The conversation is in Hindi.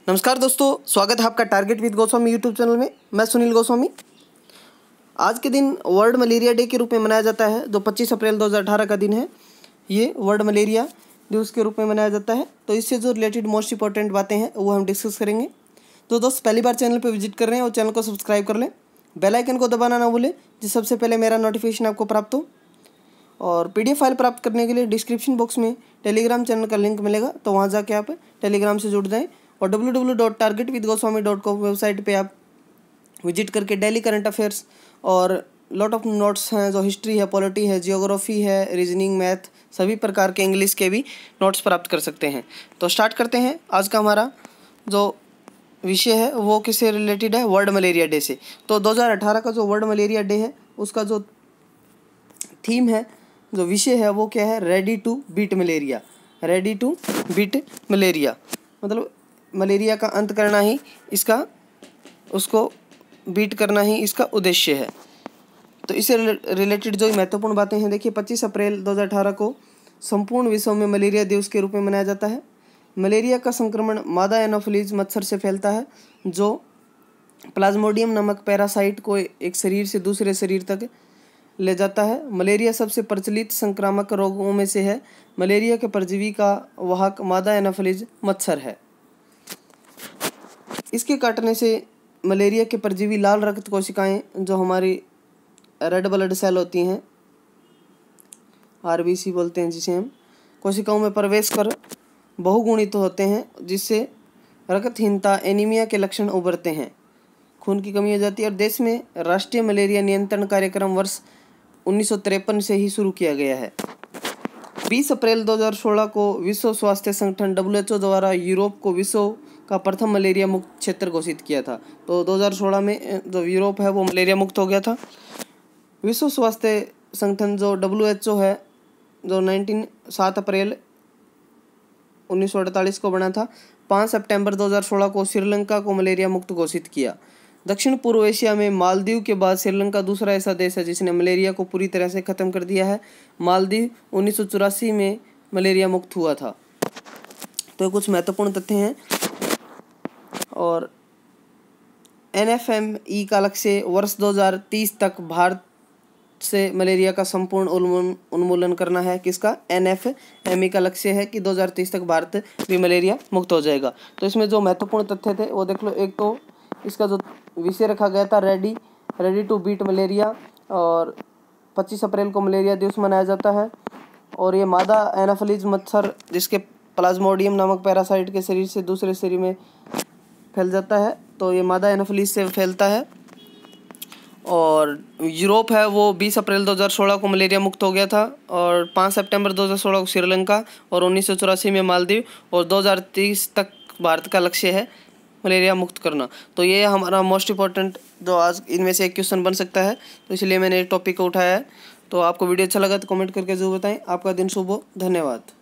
नमस्कार दोस्तों, स्वागत है आपका target with Goswami YouTube channel में। मैं सुनील गोस्वामी। आज के दिन वर्ल्ड मलेरिया डे के रूप में मनाया जाता है, जो 25 अप्रैल 2018 का दिन है। ये वर्ल्ड मलेरिया दिवस के रूप में मनाया जाता है। तो इससे जो रिलेटेड मोस्ट इंपॉर्टेंट बातें हैं वो हम डिस्कस करेंगे। तो दोस्त पहली बार चैनल पर विजिट कर रहे हैं और चैनल को सब्सक्राइब कर लें, बेल आइकन को दबाना ना भूलें, जिससे सबसे पहले मेरा नोटिफिकेशन आपको प्राप्त हो। और PDF फाइल प्राप्त करने के लिए डिस्क्रिप्शन बॉक्स में टेलीग्राम चैनल का लिंक मिलेगा, तो वहाँ जाके आप टेलीग्राम से जुड़ जाएं। और www.targetwithgoswami.com वेबसाइट पे आप विजिट करके डेली करंट अफेयर्स और लॉट ऑफ नोट्स हैं, जो हिस्ट्री है, पॉलिटी है, जियोग्राफी है, रीजनिंग, मैथ, सभी प्रकार के इंग्लिश के भी नोट्स प्राप्त कर सकते हैं। तो स्टार्ट करते हैं। आज का हमारा जो विषय है वो किससे रिलेटेड है? वर्ल्ड मलेरिया डे से। तो 2018 का जो वर्ल्ड मलेरिया डे है उसका जो थीम है, जो विषय है वो क्या है? Ready to beat malaria. Ready to beat malaria मतलब मलेरिया का अंत करना ही इसका, उसको बीट करना ही इसका उद्देश्य है। तो इससे रिलेटेड जो महत्वपूर्ण बातें हैं, देखिए 25 अप्रैल 2018 को संपूर्ण विश्व में मलेरिया दिवस के रूप में मनाया जाता है। मलेरिया का संक्रमण मादा एनोफिलीज मच्छर से फैलता है, जो प्लाज्मोडियम नामक पैरासाइट को एक शरीर से दूसरे शरीर तक ले जाता है। मलेरिया सबसे प्रचलित संक्रामक रोगों में से है। मलेरिया के परजीवी का वाहक मादा एनोफिलीज मच्छर है। इसके काटने से मलेरिया के परजीवी लाल रक्त कोशिकाएं, जो हमारी रेड ब्लड सेल होती हैं, RBC बोलते हैं जिसे हम, कोशिकाओं में प्रवेश कर बहुगुणित होते हैं, जिससे रक्तहीनता, एनीमिया के लक्षण उभरते हैं, खून की कमी हो जाती है। और देश में राष्ट्रीय मलेरिया नियंत्रण कार्यक्रम वर्ष 1953 से ही शुरू किया गया है। 20 अप्रैल 2016 को विश्व स्वास्थ्य संगठन WHO द्वारा यूरोप को विश्व का प्रथम मलेरिया मुक्त क्षेत्र घोषित किया था। तो 2016 में जो यूरोप है वो मलेरिया मुक्त हो गया था। विश्व स्वास्थ्य संगठन जो WHO है, जो 7 अप्रैल 1948 को बना था, 5 सितंबर 2016 को श्रीलंका को मलेरिया मुक्त घोषित किया। दक्षिण पूर्व एशिया में मालदीव के बाद श्रीलंका दूसरा ऐसा देश है जिसने मलेरिया को पूरी तरह से ख़त्म कर दिया है। मालदीव 1984 में मलेरिया मुक्त हुआ था। तो कुछ महत्वपूर्ण तथ्य हैं। और NFME का लक्ष्य वर्ष 2030 तक भारत से मलेरिया का संपूर्ण उन्मूलन करना है। किसका? NFME का लक्ष्य है कि 2030 तक भारत भी मलेरिया मुक्त हो जाएगा। तो इसमें जो महत्वपूर्ण तथ्य थे वो देख लो। एक तो इसका जो विषय रखा गया था रेडी टू बीट मलेरिया, और 25 अप्रैल को मलेरिया दिवस मनाया जाता है। और ये मादा एनाफिलीज मच्छर, जिसके प्लाज्मोडियम नामक पैरासाइट के शरीर से दूसरे शरीर में फैल जाता है, तो ये मादा एनाफिलीज से फैलता है। और यूरोप है वो 20 अप्रैल 2016 को मलेरिया मुक्त हो गया था, और 5 सितंबर 2016 को श्रीलंका, और 1984 में मालदीव, और 2030 तक भारत का लक्ष्य है मलेरिया मुक्त करना। तो ये हमारा मोस्ट इंपॉर्टेंट, जो आज इनमें से एक क्वेश्चन बन सकता है, तो इसलिए मैंने टॉपिक को उठाया है। तो आपको वीडियो अच्छा लगा तो कमेंट करके जरूर बताएं। आपका दिन शुभ हो। धन्यवाद।